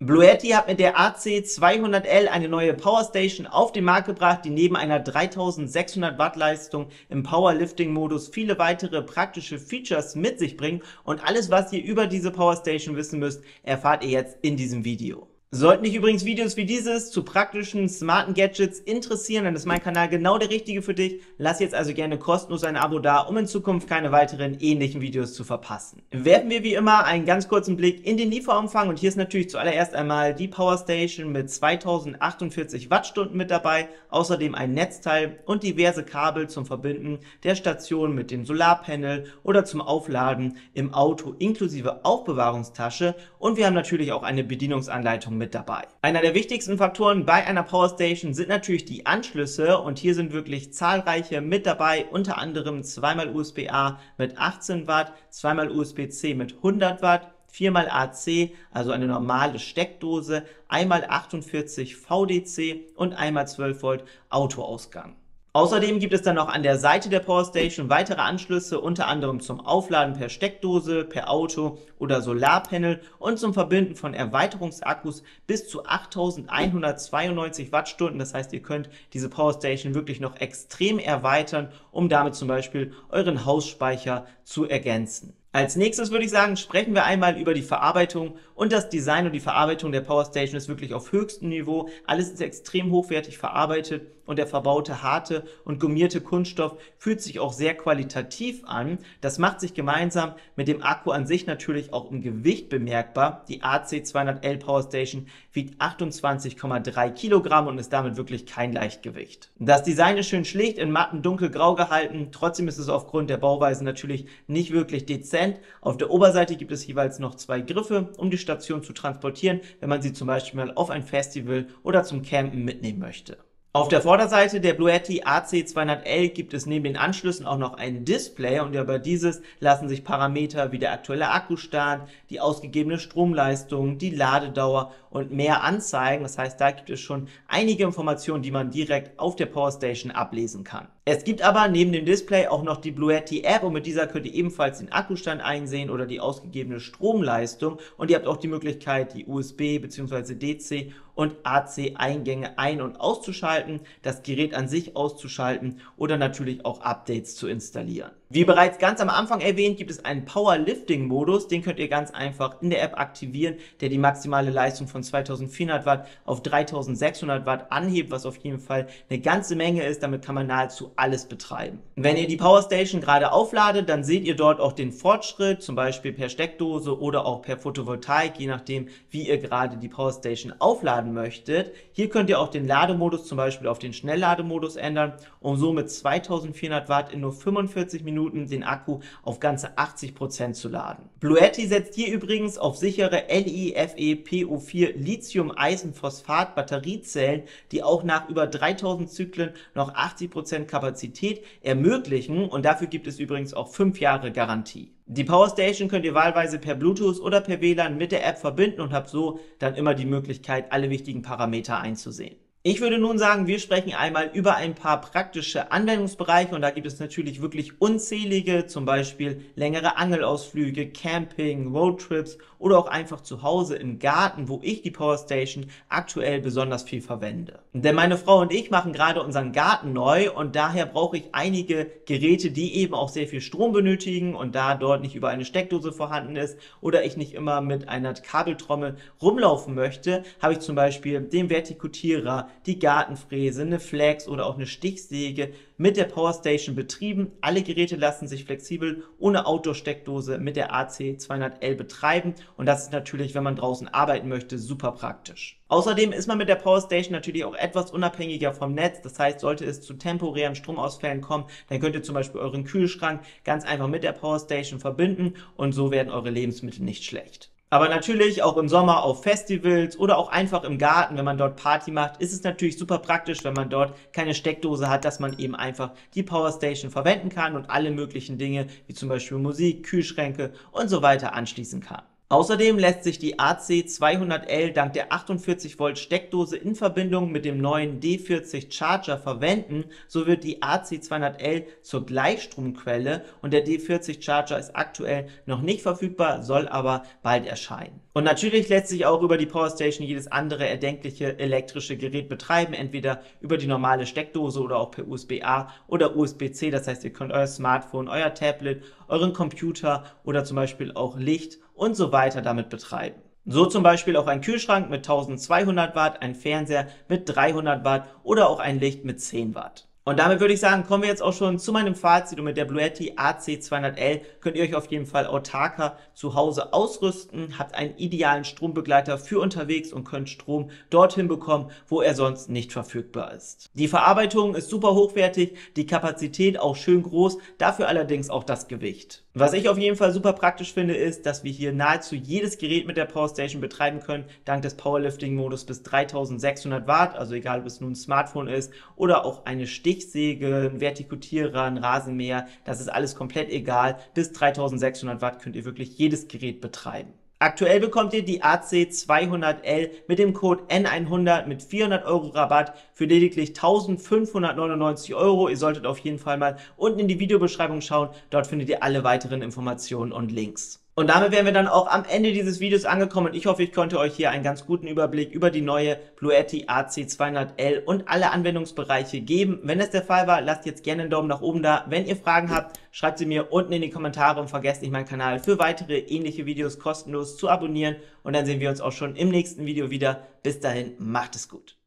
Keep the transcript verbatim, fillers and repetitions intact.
Bluetti hat mit der A C zweihundert L eine neue Powerstation auf den Markt gebracht, die neben einer dreitausendsechshundert Watt Leistung im Powerlifting-Modus viele weitere praktische Features mit sich bringt, und alles, was ihr über diese Powerstation wissen müsst, erfahrt ihr jetzt in diesem Video. Sollten dich übrigens Videos wie dieses zu praktischen, smarten Gadgets interessieren, dann ist mein Kanal genau der richtige für dich. Lass jetzt also gerne kostenlos ein Abo da, um in Zukunft keine weiteren ähnlichen Videos zu verpassen. Werfen wir wie immer einen ganz kurzen Blick in den Lieferumfang, und hier ist natürlich zuallererst einmal die Powerstation mit zweitausendachtundvierzig Wattstunden mit dabei, außerdem ein Netzteil und diverse Kabel zum Verbinden der Station mit dem Solarpanel oder zum Aufladen im Auto inklusive Aufbewahrungstasche, und wir haben natürlich auch eine Bedienungsanleitung mit mit dabei. Einer der wichtigsten Faktoren bei einer Powerstation sind natürlich die Anschlüsse, und hier sind wirklich zahlreiche mit dabei, unter anderem zweimal U S B A mit achtzehn Watt, zweimal U S B C mit hundert Watt, viermal A C, also eine normale Steckdose, einmal achtundvierzig V D C und einmal zwölf Volt Autoausgang. Außerdem gibt es dann noch an der Seite der Powerstation weitere Anschlüsse, unter anderem zum Aufladen per Steckdose, per Auto oder Solarpanel und zum Verbinden von Erweiterungsakkus bis zu achttausendeinhundertzweiundneunzig Wattstunden. Das heißt, ihr könnt diese Powerstation wirklich noch extrem erweitern, um damit zum Beispiel euren Hausspeicher zu ergänzen. Als nächstes würde ich sagen, sprechen wir einmal über die Verarbeitung, und das Design und die Verarbeitung der Powerstation ist wirklich auf höchstem Niveau. Alles ist extrem hochwertig verarbeitet, und der verbaute harte und gummierte Kunststoff fühlt sich auch sehr qualitativ an. Das macht sich gemeinsam mit dem Akku an sich natürlich auch im Gewicht bemerkbar. Die A C zweihundert L Powerstation wiegt achtundzwanzig Komma drei Kilogramm und ist damit wirklich kein Leichtgewicht. Das Design ist schön schlicht in matten dunkelgrau gehalten, trotzdem ist es aufgrund der Bauweise natürlich nicht wirklich dezent. Auf der Oberseite gibt es jeweils noch zwei Griffe, um die Station zu transportieren, wenn man sie zum Beispiel mal auf ein Festival oder zum Campen mitnehmen möchte. Auf der Vorderseite der Bluetti A C zweihundert L gibt es neben den Anschlüssen auch noch ein Display, und über dieses lassen sich Parameter wie der aktuelle Akkustand, die ausgegebene Stromleistung, die Ladedauer und mehr anzeigen. Das heißt, da gibt es schon einige Informationen, die man direkt auf der Powerstation ablesen kann. Es gibt aber neben dem Display auch noch die Bluetti App, und mit dieser könnt ihr ebenfalls den Akkustand einsehen oder die ausgegebene Stromleistung, und ihr habt auch die Möglichkeit, die U S B bzw. D C und A C Eingänge ein- und auszuschalten, das Gerät an sich auszuschalten oder natürlich auch Updates zu installieren. Wie bereits ganz am Anfang erwähnt, gibt es einen Powerlifting-Modus, den könnt ihr ganz einfach in der App aktivieren, der die maximale Leistung von zweitausendvierhundert Watt auf dreitausendsechshundert Watt anhebt, was auf jeden Fall eine ganze Menge ist. Damit kann man nahezu alles betreiben. Wenn ihr die Powerstation gerade aufladet, dann seht ihr dort auch den Fortschritt, zum Beispiel per Steckdose oder auch per Photovoltaik, je nachdem, wie ihr gerade die Powerstation aufladen möchtet. Hier könnt ihr auch den Lademodus zum Beispiel auf den Schnelllademodus ändern, um so mit zweitausendvierhundert Watt in nur fünfundvierzig Minuten den Akku auf ganze achtzig Prozent zu laden. Bluetti setzt hier übrigens auf sichere L I F E P O vier Lithium-Eisenphosphat Batteriezellen, die auch nach über dreitausend Zyklen noch achtzig Prozent Kapazität ermöglichen, und dafür gibt es übrigens auch fünf Jahre Garantie. Die Powerstation könnt ihr wahlweise per Bluetooth oder per W L A N mit der App verbinden und habt so dann immer die Möglichkeit, alle wichtigen Parameter einzusehen. Ich würde nun sagen, wir sprechen einmal über ein paar praktische Anwendungsbereiche, und da gibt es natürlich wirklich unzählige, zum Beispiel längere Angelausflüge, Camping, Roadtrips oder auch einfach zu Hause im Garten, wo ich die Powerstation aktuell besonders viel verwende. Denn meine Frau und ich machen gerade unseren Garten neu, und daher brauche ich einige Geräte, die eben auch sehr viel Strom benötigen, und da dort nicht über eine Steckdose vorhanden ist oder ich nicht immer mit einer Kabeltrommel rumlaufen möchte, habe ich zum Beispiel den Vertikutierer, die Gartenfräse, eine Flex oder auch eine Stichsäge mit der Powerstation betrieben. Alle Geräte lassen sich flexibel ohne Outdoor-Steckdose mit der A C zweihundert L betreiben, und das ist natürlich, wenn man draußen arbeiten möchte, super praktisch. Außerdem ist man mit der Powerstation natürlich auch etwas unabhängiger vom Netz. Das heißt, sollte es zu temporären Stromausfällen kommen, dann könnt ihr zum Beispiel euren Kühlschrank ganz einfach mit der Powerstation verbinden, und so werden eure Lebensmittel nicht schlecht. Aber natürlich auch im Sommer auf Festivals oder auch einfach im Garten, wenn man dort Party macht, ist es natürlich super praktisch, wenn man dort keine Steckdose hat, dass man eben einfach die Powerstation verwenden kann und alle möglichen Dinge, wie zum Beispiel Musik, Kühlschränke und so weiter anschließen kann. Außerdem lässt sich die A C zweihundert L dank der achtundvierzig Volt Steckdose in Verbindung mit dem neuen D vierzig Charger verwenden. So wird die A C zweihundert L zur Gleichstromquelle und der D vierzig Charger ist aktuell noch nicht verfügbar, soll aber bald erscheinen. Und natürlich lässt sich auch über die Powerstation jedes andere erdenkliche elektrische Gerät betreiben, entweder über die normale Steckdose oder auch per U S B A oder U S B C. Das heißt, ihr könnt euer Smartphone, euer Tablet, euren Computer oder zum Beispiel auch Licht und so weiter damit betreiben. So zum Beispiel auch ein Kühlschrank mit eintausendzweihundert Watt, ein Fernseher mit dreihundert Watt oder auch ein Licht mit zehn Watt. Und damit würde ich sagen, kommen wir jetzt auch schon zu meinem Fazit, und mit der Bluetti A C zweihundert L könnt ihr euch auf jeden Fall autarker zu Hause ausrüsten, habt einen idealen Strombegleiter für unterwegs und könnt Strom dorthin bekommen, wo er sonst nicht verfügbar ist. Die Verarbeitung ist super hochwertig, die Kapazität auch schön groß, dafür allerdings auch das Gewicht. Was ich auf jeden Fall super praktisch finde, ist, dass wir hier nahezu jedes Gerät mit der Powerstation betreiben können, dank des Powerlifting-Modus bis dreitausendsechshundert Watt, also egal ob es nun ein Smartphone ist oder auch eine Stichsäge, ein Vertikutierer, ein Rasenmäher, das ist alles komplett egal. Bis dreitausendsechshundert Watt könnt ihr wirklich jedes Gerät betreiben. Aktuell bekommt ihr die A C zweihundert L mit dem Code N hundert mit vierhundert Euro Rabatt für lediglich eintausendfünfhundertneunundneunzig Euro. Ihr solltet auf jeden Fall mal unten in die Videobeschreibung schauen, dort findet ihr alle weiteren Informationen und Links. Und damit wären wir dann auch am Ende dieses Videos angekommen und ich hoffe, ich konnte euch hier einen ganz guten Überblick über die neue Bluetti A C zweihundert L und alle Anwendungsbereiche geben. Wenn das der Fall war, lasst jetzt gerne einen Daumen nach oben da. Wenn ihr Fragen habt, schreibt sie mir unten in die Kommentare und vergesst nicht, meinen Kanal für weitere ähnliche Videos kostenlos zu abonnieren. Und dann sehen wir uns auch schon im nächsten Video wieder. Bis dahin, macht es gut.